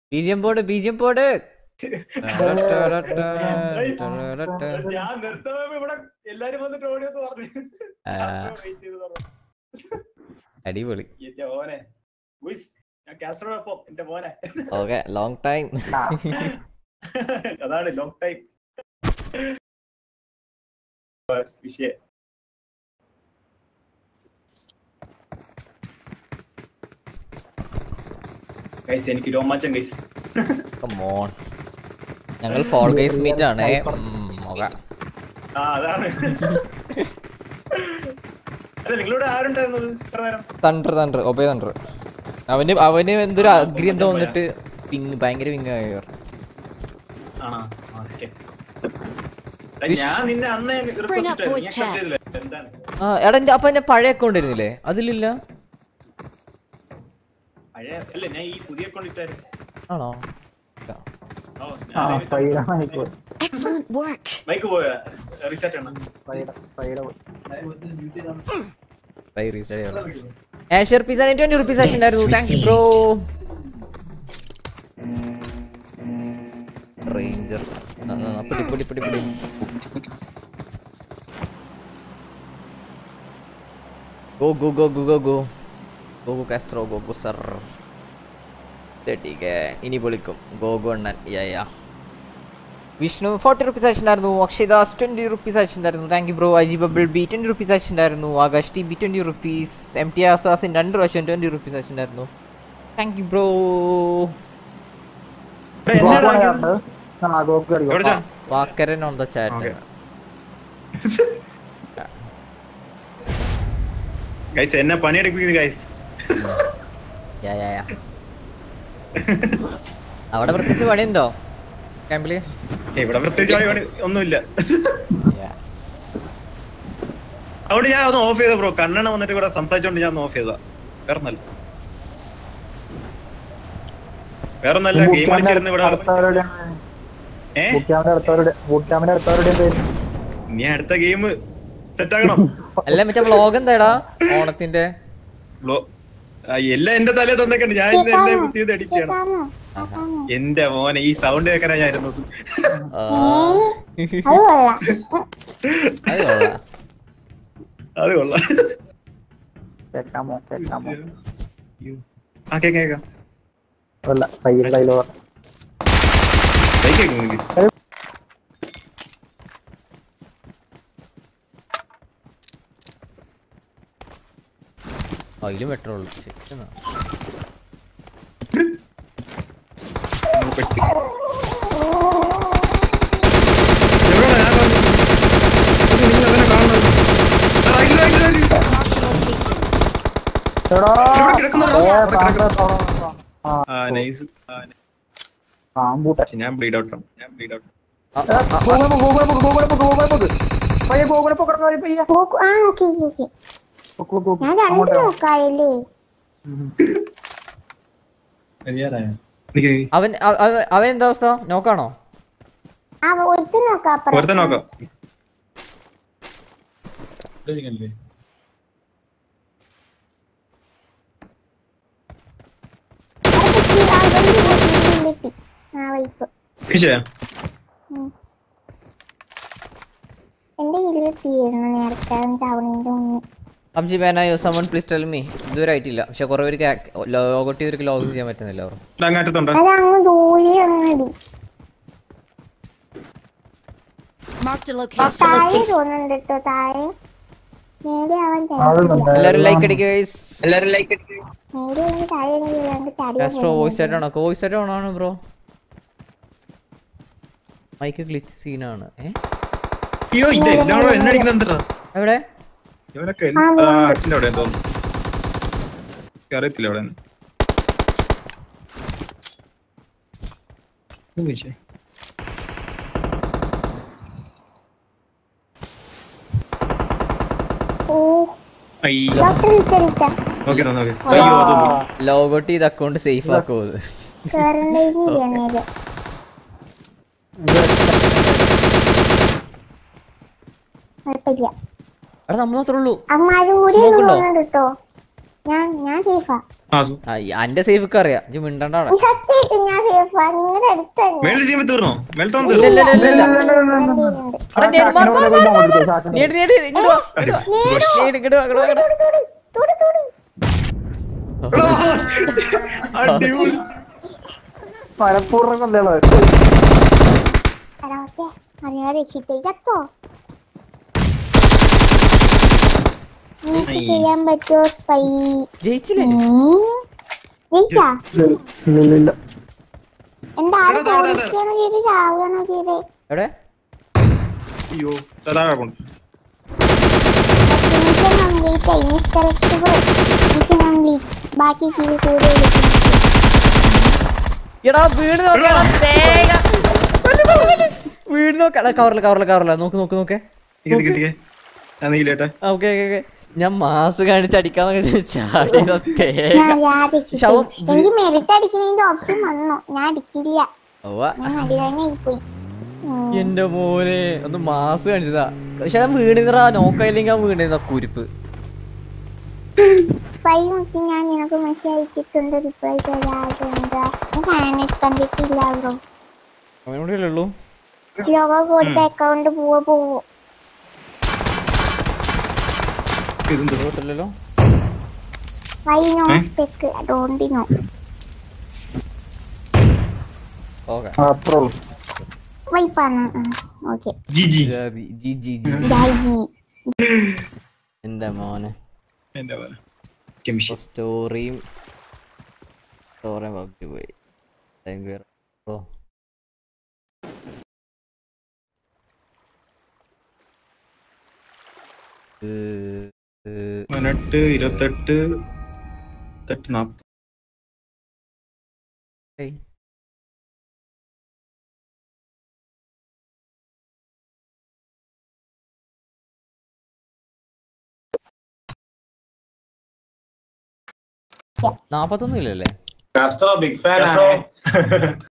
BGM board. അടിപൊളി. Okay, long time. അതാണ് long time. വിഷയം. Guys, എനിക്ക് രോമാഞ്ചം guys. Come on. ഞങ്ങൾ Fall Guys meet ആണ്. അതാണ്. അല്ല നിങ്ങളോട് ആരുണ്ടായിരുന്നത് ഇത്ര നേരം? തണ്ടർ ഒബേ തണ്ടർ. അവന് എന്തൊരു അഗ്രി എന്തോ വന്നിട്ട് ഭയങ്കര വിങ് ആയി. ആണോ? ഓക്കേ. ഞാൻ നിന്നെ അന്നേ റിക്വസ്റ്റ് ചെയ്തില്ല. എന്താണ്? എടാ അപ്പൊ എന്റെ പഴയ അക്കൗണ്ട് ഇരുന്നില്ലേ? അതിലില്ല. അല്ല ഞാൻ ഈ പുതിയ അക്കൗണ്ട് ഇട്ടായിരുന്നു. ആണോ? Excellent work. മൈക്ക് പോയാ റീസെറ്റ് ആണ്. Asher pizza 20 rupees ആയിട്ടുണ്ടായിരുന്നു. Thank you bro. Ranger. പിടി. Go Kaztro Goku sir. തെറ്റിക്കെ ഇനി പൊളിക്കും. ഗോ അണ്ണൻ. വിഷ്ണു 40 rupees ആയിട്ടുണ്ടായിരുന്നു. അക്ഷയദാസ് 20 rupees ആയിട്ടുണ്ടായിരുന്നു. Thank you bro. Aji bubble B 20 rupees ആയിട്ടുണ്ടായിരുന്നു. Akash T B 20 rupees. MT assassin 2 പ്രാവശ്യം 20 rupees ആയിട്ടുണ്ടായിരുന്നു. Thank you bro. വാക്കരൻ ഓൺ ദ ചാറ്റ്. ഗയ്സ് എന്നെ പണിയെടുപ്പിക്കുന്നു ഗയ്സ്. അവിടെ പ്രത്യേകിച്ച് പണിയുണ്ടോ ക്യാമ്പില്? ഇവിടെ പ്രത്യേകിച്ച് പണി ഒന്നുമില്ല. അതുകൊണ്ട് ഞാൻ ഒന്ന് ഓഫ് ചെയ്ത ബ്രോ. കണ്ണണ വന്നിട്ട് ഇവിടെ സംസാരിച്ചോണ്ട് ഞാൻ ഓഫ് ചെയ്താ. വേറൊന്നല്ല ഗെയിം കളിച്ചിരുന്ന് ഇവിടെ. നീ അടുത്ത ഗെയിം സെറ്റ് ആകണം. അല്ല മറ്റേ വ്ലോഗ് എന്താടാ ഓണത്തിന്റെ? എല്ലാം എന്റെ തലേ തന്നേക്കണ്ട്. ഞാൻ എന്റെ അടിക്കണം. എന്റെ മോനെ ഈ സൗണ്ട് കേൾക്കാനാ ഞാൻ ഇരുന്നത്. അത് കൊള്ളാം. കേക്കാം. അതിലും പെട്രോൾ ഞാൻ ബ്ലീഡ് ഔട്ട്. അവൻ എന്താ അവസ്ഥ? നോക്കാണോ? നോക്കാം. PUBG ban ആയോ? someone please tell me. ഇതുവരെ ആയിട്ടില്ല. പക്ഷെ കുറെ പേർക്ക് ലോഗൗട്ട് ചെയ്തിട്ട് ലോഗിൻ ചെയ്യാൻ പറ്റുന്നില്ല. എല്ലാരും ലൈക്ക് അടിക്കുക ഗയ്സ്. കാസ്ട്രോ വോയിസ് ആയിട്ടാണോ? വോയിസ് ആയിട്ട് ഓൺ ആണ് ബ്രോ. മൈക്ക് ഗ്ലിച്ച് സീനാണ്. എവിടെ? അറിയത്തില്ല അവിടെ. ലോഗൗട്ട് ചെയ്ത് അക്കൗണ്ട് സേഫ് ആക്കോ? നമ്മൾ മാത്രേ ഉള്ളൂ. അന്റെ സേഫൊക്കെ അറിയാം ഇജ്ജ് മിണ്ടണ്ട അവിടെ. സത്യമായിട്ട് ഞാൻ സേഫാ. നിങ്ങളുടെ അടുത്ത് തന്നെ. മേളിൽ ചെയ്യുമ്പോ തീർന്നോ? മേളത്തെ ഇല്ല, ഇല്ല, ഇല്ല, ഇല്ല, ഇല്ല. അവിടെ നേട് മാറ്, മാറ്, മാറ്, മാറ്, മാറ്. നേട്, നേട്, ഇങ്ങട് വാ, ഇങ്ങട് വാ. നേട്, ഇങ്ങട് വാ, ഇങ്ങട് വാ, ഇങ്ങട് വാ. അടിപൊളി. മനഃപൂർവ്വം കൊന്തകള്. എടാ ഓക്കെ അറിയാതെ രക്ഷിട്ടേ ചത്തോ. എനിക്ക് ചെയ്യാൻ പറ്റുമോ സ്പൈ? ജയിച്ചില്ലേ? ജയിച്ചാ? ഇല്ല. എന്താ ആരും ചോദിക്കണോ ചെയ്ത് ചാവുകയാണോ ചെയ്തേ? എവിടെ? അയ്യോ താഴെ പോണു. കംപ്ലീറ്റ് ആയി. Mister complete. ബാക്കി ചെയ്ത് കൂടെ എടാ വീട് നോക്കടാ തേങ്ങ. വീട് നോക്കടാ. കവറില്ല നോക്ക് നോക്ക് നോക്കേ. കിട്ടിക്കേ ഞാൻ നീലേട്ടാ. Okay okay okay. ഞാൻ മാസ് കാണിച്ച് അടിക്കാന്നൊക്കെ ചാടി ശവം. എനിക്ക് മെറിറ്റ് അടിക്കുന്നതിന്റെ ഓപ്ഷൻ വന്നു. ഞാൻ അടിക്കില്ല. ഞാൻ നല്ലതന്നെ പോയി. എന്റെ മോനെ ഒന്ന് മാസ് കാണിച്ചതാ. പക്ഷെ ഞാൻ വീണിന്നറാ. നോക്കായില്ലെങ്കിൽ അവൻ വീണിരുന്ന കുരിപ്പ്. സ്പൈ നോക്കി ഞാൻ നിനക്ക് മെസ്സേജ് അയച്ചിട്ടുണ്ട്. റിപ്ലൈ തരാതെ എന്താ കണ്ടിട്ടില്ല ബ്രോ. അവനോടെ ഉള്ളൂ. ലോഗോ കൊടുത്ത അക്കൗണ്ട് പോവോ? ല്ലോ. വൈ നോ സ്പെക്ക് ഡോണ്ട് നോ. ഓക്കെ. വൈപ്പാണ്. ഓക്കെ. ജിജി. എന്റെ മോനെ എന്റെ പോലെ കെമിഷി സ്റ്റോറിയും പബ്ജി പോയി. ഓ മിനിറ്റ് 28 40. ഏയ് Yeah. 41 ഇല്ലല്ലേ? Kaztro big fan ആണ്.